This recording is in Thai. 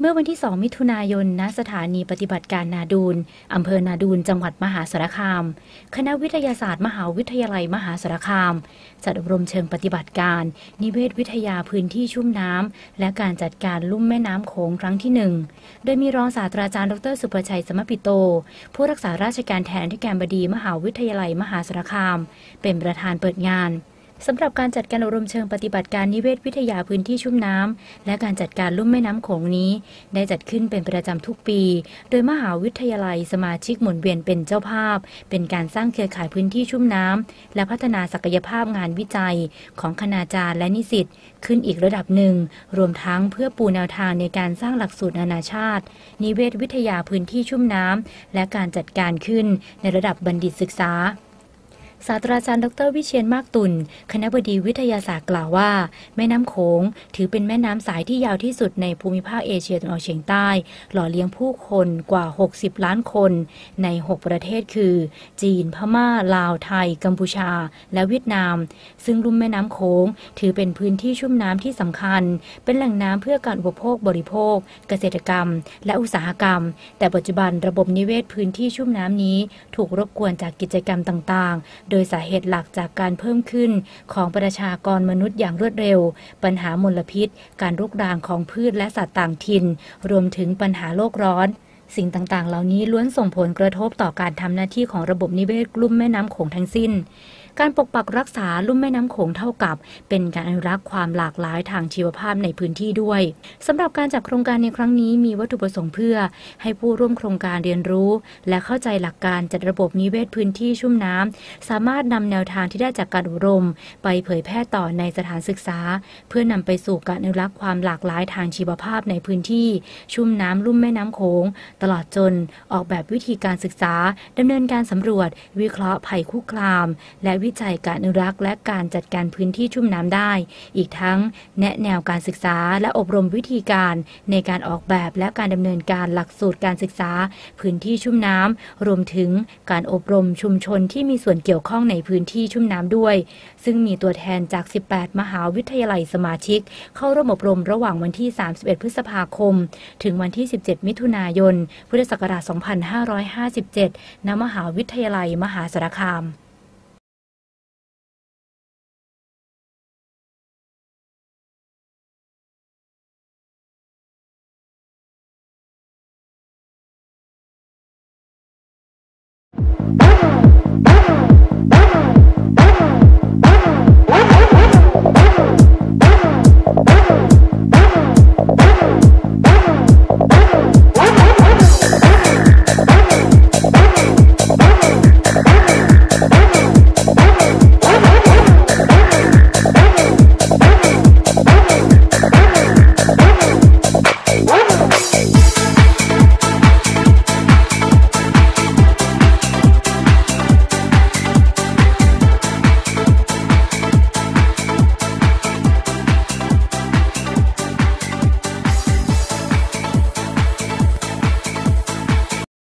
เมื่อวันที่ 2 มิถุนายน ณ สถานีปฏิบัติการนาดูน อำเภอนาดูน จังหวัดมหาสารคาม คณะวิทยาศาสตร์มหาวิทยาลัยมหาสารคาม จัดอบรมเชิงปฏิบัติการ นิเวศวิทยาพื้นที่ชุ่มน้ำ และการจัดการลุ่มแม่น้ำโขงครั้งที่ 1 โดยมีรองศาสตราจารย์ดร.สุภชัย สมปิโต ผู้รักษาราชการแทนอธิการบดีมหาวิทยาลัยมหาสารคาม เป็นประธานเปิดงานสำหรับการจัดการอบรมเชิงปฏิบัติการนิเวศวิทยาพื้นที่ชุ่มน้ำและการจัดการลุ่มแม่น้ำโขงนี้ได้จัดขึ้นเป็นประจำทุกปีโดยมหาวิทยาลัยสมาชิกหมุนเวียนเป็นเจ้าภาพเป็นการสร้างเครือข่ายพื้นที่ชุ่มน้ำและพัฒนาศักยภาพงานวิจัยของคณาจารย์และนิสิตขึ้นอีกระดับหนึ่งรวมทั้งเพื่อปูแนวทางในการสร้างหลักสูตรนานาชาตินิเวศวิทยาพื้นที่ชุ่มน้ำและการจัดการขึ้นในระดับบัณฑิตศึกษาศาสตราจารย์ดร.วิเชียรมากตุลคณบดีวิทยาศาสตร์กล่าวว่าแม่น้ำโขงถือเป็นแม่น้ำสายที่ยาวที่สุดในภูมิภาคเอเชียตะวันออกเฉียงใต้หล่อเลี้ยงผู้คนกว่า60ล้านคนใน6ประเทศคือจีนพม่าลาวไทยกัมพูชาและเวียดนามซึ่งลุ่มแม่น้ำโขงถือเป็นพื้นที่ชุ่มน้ำที่สำคัญเป็นแหล่งน้ำเพื่อการอุปโภคบริโภคเกษตรกรรมและอุตสาหกรรมแต่ปัจจุบันระบบนิเวศพื้นที่ชุ่มน้ำนี้ถูกรบกวนจากกิจกรรมต่างๆโดยสาเหตุหลักจากการเพิ่มขึ้นของประชากรมนุษย์อย่างรวดเร็วปัญหามลพิษการรุกรานของพืชและสัตว์ต่างถิ่นรวมถึงปัญหาโลกร้อนสิ่งต่างๆเหล่านี้ล้วนส่งผลกระทบต่อการทำหน้าที่ของระบบนิเวศลุ่มแม่น้ำโขงทั้งสิ้นการปกปักรักษาลุ่มแม่น้ำโขงเท่ากับเป็นการอนุรักษ์ความหลากหลายทางชีวภาพในพื้นที่ด้วยสำหรับการจัดโครงการในครั้งนี้มีวัตถุประสงค์เพื่อให้ผู้ร่วมโครงการเรียนรู้และเข้าใจหลักการจัดระบบนิเวศพื้นที่ชุ่มน้ำสามารถนำแนวทางที่ได้จากการอบรมไปเผยแพร่ต่อในสถานศึกษาเพื่อนำไปสู่การอนุรักษ์ความหลากหลายทางชีวภาพในพื้นที่ชุ่มน้ำลุ่มแม่น้ำโขงตลอดจนออกแบบวิธีการศึกษาดำเนินการสำรวจวิเคราะห์ภัยคุกคามและวิจัยการอนุรักษ์และการจัดการพื้นที่ชุ่มน้ำได้อีกทั้งแนะแนวการศึกษาและอบรมวิธีการในการออกแบบและการดำเนินการหลักสูตรการศึกษาพื้นที่ชุ่มน้ำรวมถึงการอบรมชุมชนที่มีส่วนเกี่ยวข้องในพื้นที่ชุ่มน้ำด้วยซึ่งมีตัวแทนจาก18มหาวิทยาลัยสมาชิกเข้าร่วมอบรมระหว่างวันที่31พฤษภาคมถึงวันที่17มิถุนายนพุทธศักราช2557ณมหาวิทยาลัยมหาสารคาม